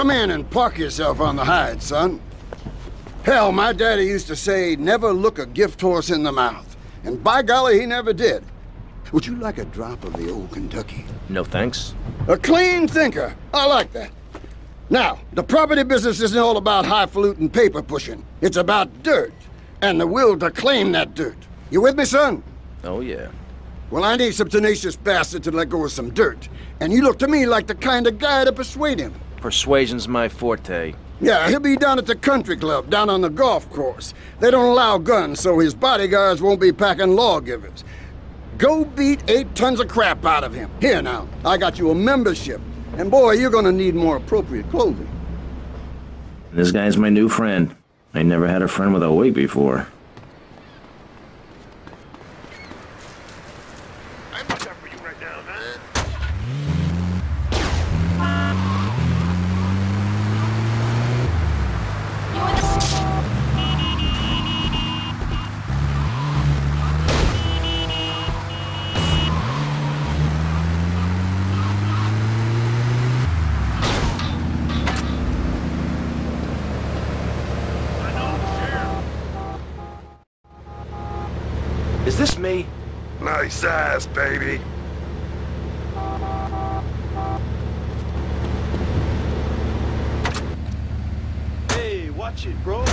Come in and park yourself on the hide, son. Hell, my daddy used to say, never look a gift horse in the mouth. And by golly, he never did. Would you like a drop of the old Kentucky? No thanks. A clean thinker. I like that. Now, the property business isn't all about highfalutin paper pushing. It's about dirt, and the will to claim that dirt. You with me, son? Oh, yeah. Well, I need some tenacious bastard to let go of some dirt. And you look to me like the kind of guy to persuade him. Persuasion's my forte. Yeah, he'll be down at the country club, down on the golf course. They don't allow guns, so his bodyguards won't be packing lawgivers. Go beat 8 tons of crap out of him. Here now, I got you a membership. And boy, you're gonna need more appropriate clothing. This guy's my new friend. I never had a friend with a wig before. I'm not that for you right now, man. Is this me? Nice ass, baby. Hey, watch it, bro.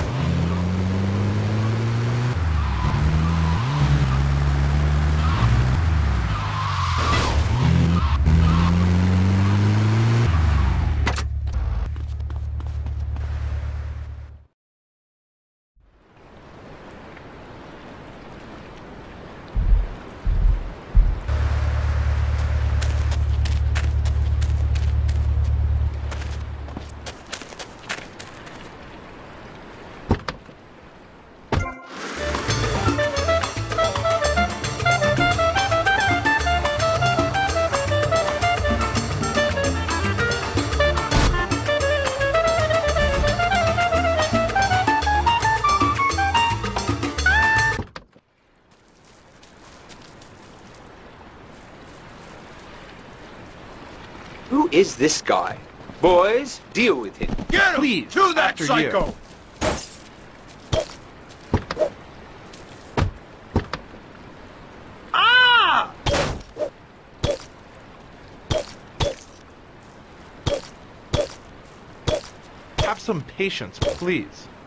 Who is this guy? Boys, deal with him. Get him! Please, To that after psycho! Ah! Have some patience, please.